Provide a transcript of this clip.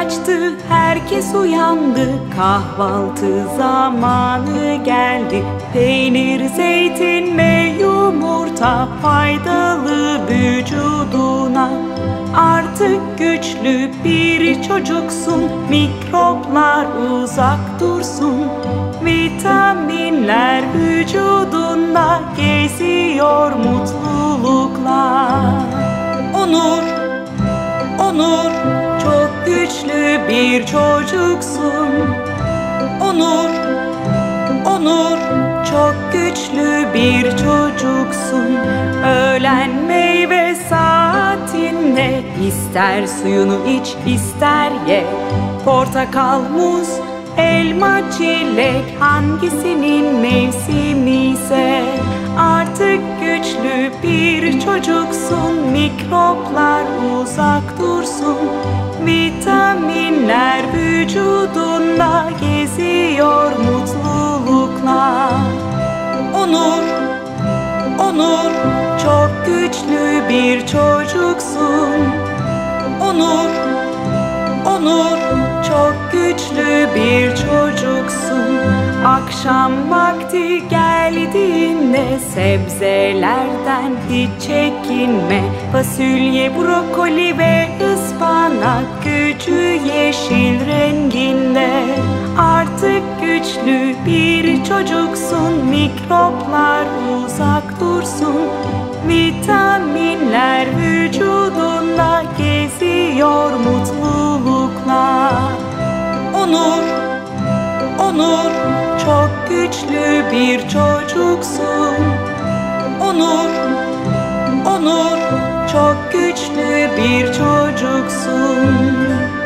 açtı, herkes uyandı. Kahvaltı zamanı geldi. Peynir, zeytin ve yumurta faydalı vücuduna. Artık güçlü bir çocuksun, mikroplar uzak dursun. Vitaminler vücudunda geziyor mutlulukla. Onur, Onur, çok güçlü bir çocuksun. Onur, Onur, çok güçlü bir çocuksun. Öğlen meyve saatinde ister suyunu iç, ister ye. Portakal, muz, elma, çilek, hangisinin mevsimi ise. Artık güçlü bir çocuksun, mikroplar uzak dursun. Vitaminler vücudunda geziyor mutlulukla. Onur, Onur, çok güçlü bir çocuksun. Onur, Onur, çok güçlü bir çocuksun. Akşam vakti geldiğinde sebzelerden hiç çekinme. Fasulye, brokoli ve ıspanak gücü yeşil renginde. Artık güçlü bir çocuksun, mikroplar uzak dursun. Vitaminler vücudunda geziyor mutlulukla. Onur, Onur, çok güçlü bir çocuksun. Onur, Onur, çok güçlü bir çocuksun.